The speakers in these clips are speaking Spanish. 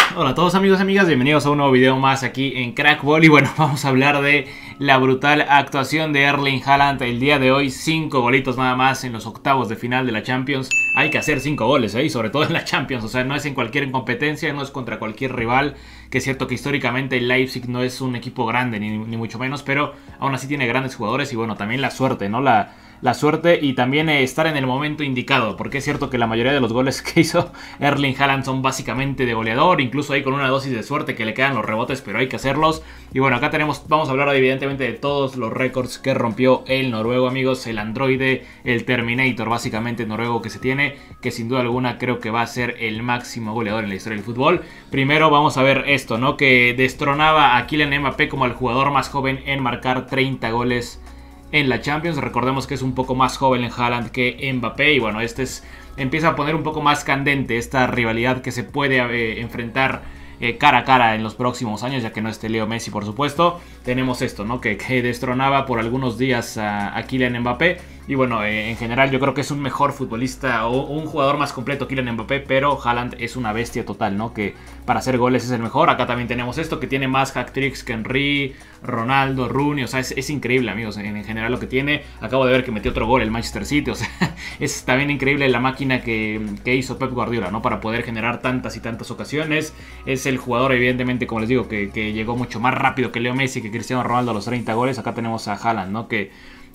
Hola a todos amigos y amigas, bienvenidos a un nuevo video más aquí en Crackball. Y bueno, vamos a hablar de la brutal actuación de Erling Haaland el día de hoy. 5 golitos nada más en los octavos de final de la Champions. Hay que hacer 5 goles, y sobre todo en la Champions. O sea, no es en cualquier competencia, no es contra cualquier rival. Que es cierto que históricamente el Leipzig no es un equipo grande, ni mucho menos, pero aún así tiene grandes jugadores. Y bueno, también la suerte, ¿no? La suerte y también estar en el momento indicado, porque es cierto que la mayoría de los goles que hizo Erling Haaland son básicamente de goleador, incluso ahí con una dosis de suerte que le quedan los rebotes, pero hay que hacerlos. Y bueno, acá vamos a hablar evidentemente de todos los récords que rompió el noruego, amigos, el androide, el Terminator básicamente noruego que se tiene, que sin duda alguna creo que va a ser el máximo goleador en la historia del fútbol. Primero vamos a ver esto, ¿no? Que destronaba a Kylian Mbappé como el jugador más joven en marcar 30 goles en la Champions. Recordemos que es un poco más joven en Haaland que Mbappé. Y bueno, empieza a poner un poco más candente esta rivalidad que se puede enfrentar cara a cara en los próximos años, ya que no esté Leo Messi, por supuesto. Tenemos esto, ¿no? Que destronaba por algunos días a Kylian Mbappé. Y bueno, en general yo creo que es un mejor futbolista o un jugador más completo Kylian Mbappé, pero Haaland es una bestia total, ¿no? Que para hacer goles es el mejor. Acá también tenemos esto, que tiene más hat-tricks que Henry, Ronaldo, Rooney. O sea, es increíble, amigos, en general lo que tiene. Acabo de ver que metió otro gol el Manchester City. O sea, es también increíble la máquina que hizo Pep Guardiola, ¿no? Para poder generar tantas y tantas ocasiones. Es el jugador, evidentemente, como les digo, que llegó mucho más rápido que Leo Messi, que Cristiano Ronaldo a los 30 goles. Acá tenemos a Haaland, ¿no? Que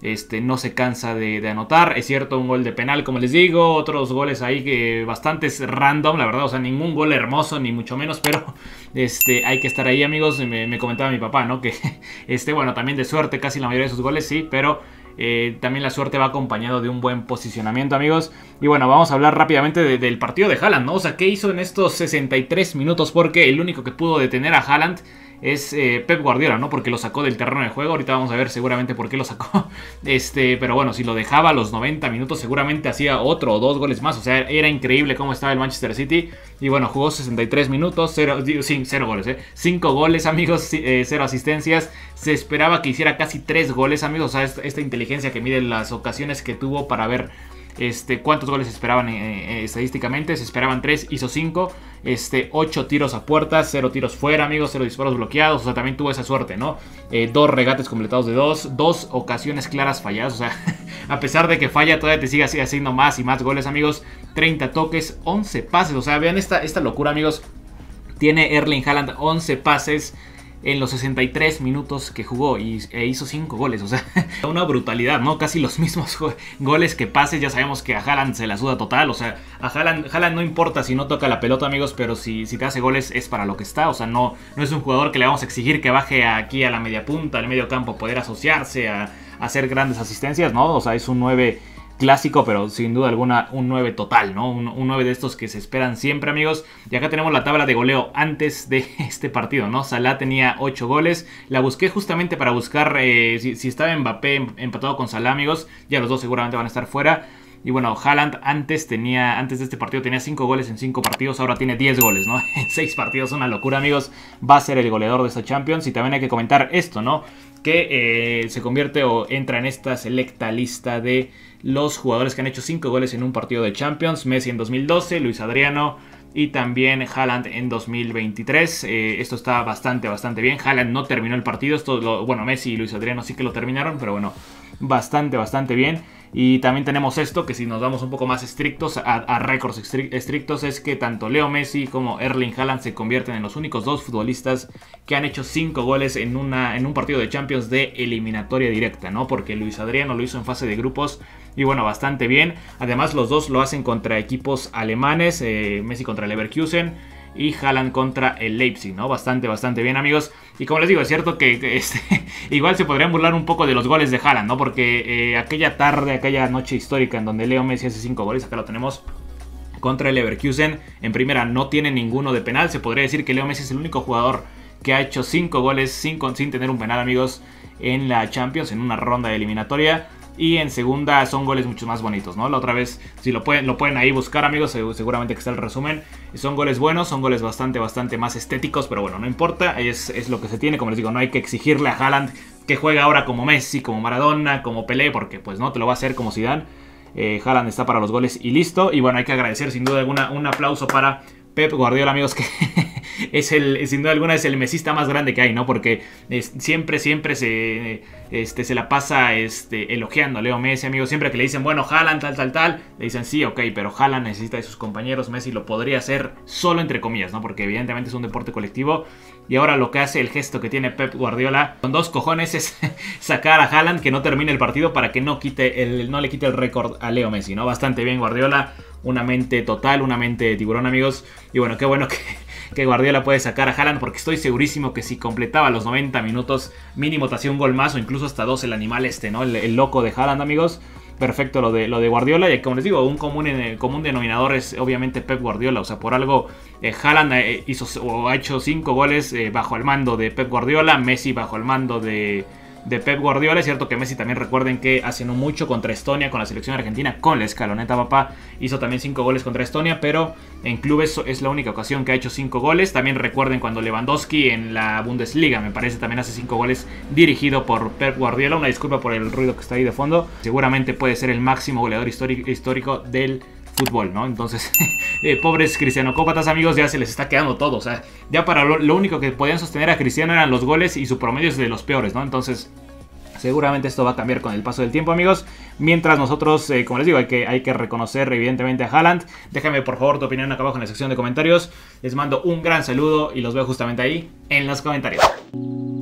no se cansa de anotar. Es cierto, un gol de penal, como les digo. Otros goles ahí que bastantes random, la verdad. O sea, ningún gol hermoso, ni mucho menos. Pero hay que estar ahí, amigos. Me comentaba mi papá, ¿no? Que bueno, también de suerte casi la mayoría de sus goles, sí. Pero también la suerte va acompañado de un buen posicionamiento, amigos. Y bueno, vamos a hablar rápidamente del partido de Haaland, ¿no? O sea, ¿qué hizo en estos 63 minutos? Porque el único que pudo detener a Haaland es Pep Guardiola, ¿no? Porque lo sacó del terreno de juego. Ahorita vamos a ver seguramente por qué lo sacó. Pero bueno, si lo dejaba a los 90 minutos seguramente hacía otro o 2 goles más. O sea, era increíble cómo estaba el Manchester City. Y bueno, jugó 63 minutos, 0 goles, 5 goles, amigos, 0 asistencias. Se esperaba que hiciera casi 3 goles, amigos. O sea, esta inteligencia que mide las ocasiones que tuvo para ver cuántos goles esperaban estadísticamente. Se esperaban 3, hizo 5. 8 tiros a puerta, 0 tiros fuera, amigos, 0 disparos bloqueados. O sea, también tuvo esa suerte, ¿no? 2 regates completados de 2 ocasiones claras falladas. O sea, a pesar de que falla, todavía te sigue haciendo más y más goles, amigos. 30 toques, 11 pases. O sea, vean esta locura, amigos. Tiene Erling Haaland 11 pases en los 63 minutos que jugó e hizo 5 goles. O sea, una brutalidad, ¿no? Casi los mismos goles que pases. Ya sabemos que a Haaland se la suda total. O sea, a Haaland no importa si no toca la pelota, amigos, pero si te hace goles es para lo que está. O sea, no es un jugador que le vamos a exigir que baje aquí a la media punta, al medio campo, poder asociarse, a hacer grandes asistencias, ¿no? O sea, es un 9 clásico, pero sin duda alguna un 9 total, ¿no? Un 9 de estos que se esperan siempre, amigos. Y acá tenemos la tabla de goleo antes de este partido, ¿no? Salah tenía 8 goles. La busqué justamente para buscar si estaba Mbappé empatado con Salah, amigos. Ya los dos seguramente van a estar fuera. Y bueno, Haaland antes de este partido tenía 5 goles en 5 partidos. Ahora tiene 10 goles, ¿no? En 6 partidos, una locura, amigos. Va a ser el goleador de esta Champions. Y también hay que comentar esto, ¿no? Que se convierte o entra en esta selecta lista de los jugadores que han hecho 5 goles en un partido de Champions. Messi en 2012, Luis Adriano y también Haaland en 2023. Esto está bastante bien. Haaland no terminó el partido. Bueno, Messi y Luis Adriano sí que lo terminaron, pero bueno, bastante bien. Y también tenemos esto, que si nos vamos un poco más estrictos, a récords estrictos, es que tanto Leo Messi como Erling Haaland se convierten en los únicos 2 futbolistas que han hecho 5 goles en un partido de Champions de eliminatoria directa, ¿no? Porque Luis Adriano lo hizo en fase de grupos y bueno, bastante bien. Además, los dos lo hacen contra equipos alemanes, Messi contra el Leverkusen y Haaland contra el Leipzig, ¿no? Bastante bien, amigos. Y como les digo, es cierto que igual se podrían burlar un poco de los goles de Haaland, ¿no? Porque aquella noche histórica en donde Leo Messi hace 5 goles, acá lo tenemos, contra el Leverkusen, en primera no tiene ninguno de penal. Se podría decir que Leo Messi es el único jugador que ha hecho 5 goles sin tener un penal, amigos, en la Champions, en una ronda de eliminatoria. Y en segunda son goles mucho más bonitos, ¿no? La otra vez, si lo pueden ahí buscar, amigos, seguramente que está el resumen. Son goles buenos, son goles bastante más estéticos, pero bueno, no importa, es lo que se tiene. Como les digo, no hay que exigirle a Haaland que juegue ahora como Messi, como Maradona, como Pelé, porque pues no te lo va a hacer como Zidane. Haaland está para los goles y listo. Y bueno, hay que agradecer sin duda alguna un aplauso para Pep Guardiola, amigos, que sin duda alguna es el mesista más grande que hay, ¿no? Porque siempre se la pasa elogiando a Leo Messi, amigos. Siempre que le dicen, bueno, Haaland, tal, le dicen, sí, ok, pero Haaland necesita de sus compañeros. Messi lo podría hacer solo entre comillas, ¿no? Porque evidentemente es un deporte colectivo. Y ahora lo que hace, el gesto que tiene Pep Guardiola con 2 cojones es sacar a Haaland que no termine el partido para que no le quite el récord a Leo Messi, ¿no? Bastante bien Guardiola, una mente total, una mente de tiburón, amigos. Y bueno, qué bueno que Guardiola puede sacar a Haaland, porque estoy segurísimo que si completaba los 90 minutos mínimo te hacía un gol más o incluso hasta 2 el animal ¿no? El loco de Haaland, amigos. Perfecto lo de Guardiola, y como les digo, un común denominador es obviamente Pep Guardiola. O sea, por algo Haaland ha hecho 5 goles bajo el mando de Pep Guardiola, Messi bajo el mando de Pep Guardiola. Es cierto que Messi también, recuerden que hace no mucho contra Estonia con la selección argentina, con la escaloneta papá, hizo también 5 goles contra Estonia, pero en clubes es la única ocasión que ha hecho 5 goles. También recuerden cuando Lewandowski en la Bundesliga, me parece, también hace 5 goles dirigido por Pep Guardiola. Una disculpa por el ruido que está ahí de fondo. Seguramente puede ser el máximo goleador histórico del fútbol, ¿no? Entonces, pobres cristianocópatas, amigos, ya se les está quedando todo. O sea, ya para lo único que podían sostener a Cristiano eran los goles, y su promedio es de los peores, ¿no? Entonces, seguramente esto va a cambiar con el paso del tiempo, amigos. Mientras nosotros, como les digo, hay que reconocer evidentemente a Haaland. Déjame por favor tu opinión acá abajo en la sección de comentarios. Les mando un gran saludo y los veo justamente ahí en los comentarios.